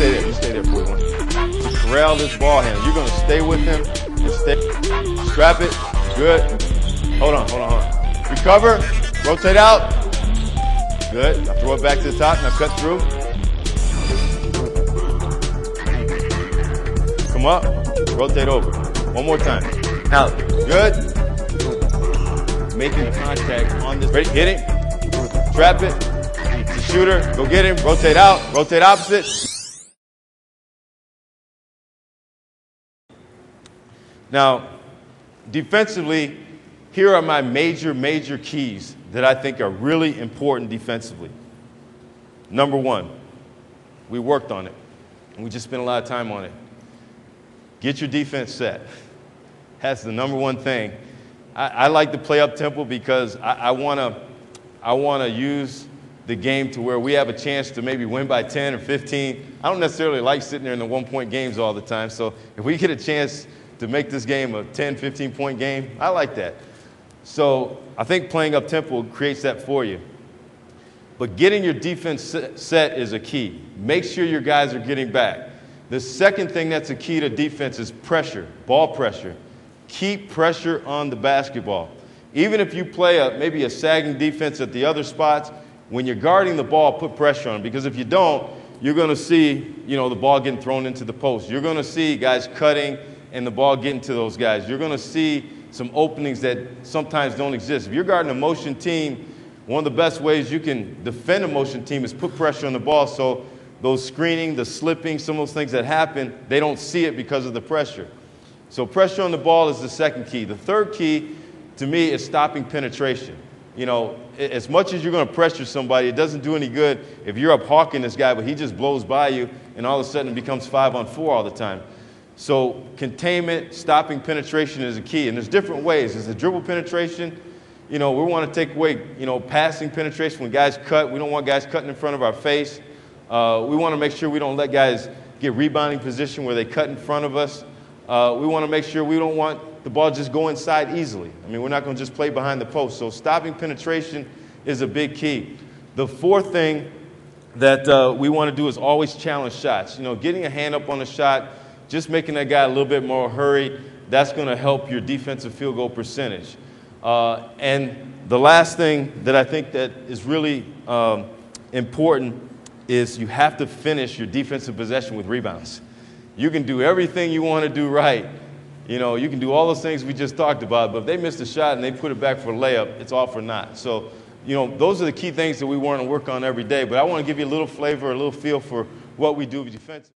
stay there. You stay there for one. To corral this ball handler. You're going to stay with him and stay. Strap it. Good. Hold on. Recover. Rotate out. Good. Now throw it back to the top. Now cut through. Come up. Rotate over. One more time. Out. Good. Making contact on this. Ready? Hit it. Trap it. The shooter. Go get him. Rotate out. Rotate opposite. Now, defensively, here are my major keys that I think are really important defensively. Number one, we worked on it, and we just spent a lot of time on it. Get your defense set. That's the number one thing. I like to play up tempo because I want to use the game to where we have a chance to maybe win by 10 or 15. I don't necessarily like sitting there in the one-point games all the time. So if we get a chance to make this game a 10, 15-point game, I like that. So I think playing up tempo creates that for you. But getting your defense set is a key. Make sure your guys are getting back. The second thing that's a key to defense is pressure, ball pressure. Keep pressure on the basketball. Even if you play maybe a sagging defense at the other spots, when you're guarding the ball, put pressure on them. Because if you don't, you're going to see, the ball getting thrown into the post. You're going to see guys cutting and the ball getting to those guys. You're going to see some openings that sometimes don't exist. If you're guarding a motion team, one of the best ways you can defend a motion team is put pressure on the ball so those screening, the slipping, some of those things that happen, they don't see it because of the pressure. So pressure on the ball is the second key. The third key, to me, is stopping penetration. As much as you're going to pressure somebody, it doesn't do any good if you're up hawking this guy, but he just blows by you, and all of a sudden it becomes 5-on-4 all the time. So containment, stopping penetration is a key. And there's different ways. There's the dribble penetration. We want to take away, passing penetration when guys cut. We don't want guys cutting in front of our face. We want to make sure we don't let guys get rebounding position where they cut in front of us. We want to make sure we don't want the ball just go inside easily. We're not going to just play behind the post. So stopping penetration is a big key. The fourth thing that we want to do is always challenge shots. Getting a hand up on a shot, just making that guy a little bit more hurried, that's going to help your defensive field goal percentage. And the last thing that I think that is really important is you have to finish your defensive possession with rebounds. You can do everything you want to do right. You can do all those things we just talked about, but if they missed a shot and they put it back for a layup, it's all for naught. So, those are the key things that we want to work on every day. But I want to give you a little flavor, a little feel for what we do defensively.